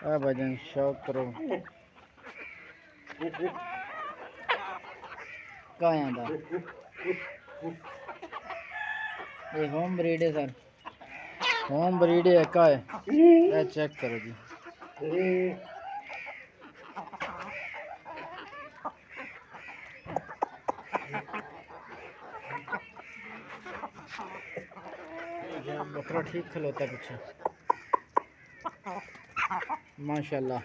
भाईजान शौक करो कहाँ आंदा ये होम ब्रीड है सर, होम ब्रीड है का है, चेक करो जी। बकरा ठीक खलोता पीछे माशाल्लाह।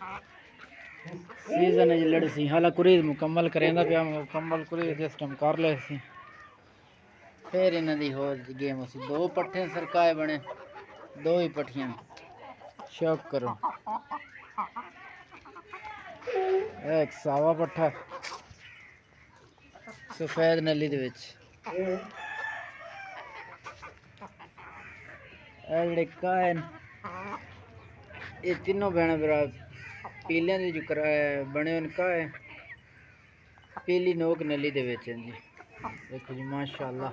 सीजन है जी लड़सी हाला कुरीज मुकम्मल करेंदा पिया, मुकम्मल कुरीज सिस्टम कर ले सी फिर इन्हां दी हो गेम सी। दो पट्ठे सरकाए बने, दो ही पट्ठियां शौक करो। एक सावा पट्ठा सफेद नली दे विच, जेड़े काए ये तीनों भैन भरा पीलियां दे जो बने का है, पीली नोक नली दे विच जी। देखो जी माशाल्लाह।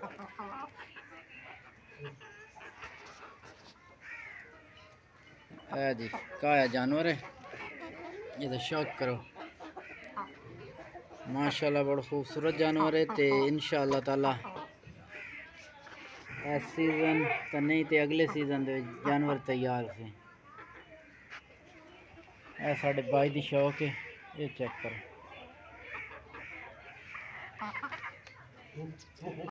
है जी काया जानवर है, ये तो शौक करो माशाल्लाह। बड़ा खूबसूरत जानवर है ते इंशाअल्लाह ताला इस सीजन तो नहीं तो अगले सीजन दे जानवर तैयार से। यह साढ़े भाई दी शौक है, ये चेक करो।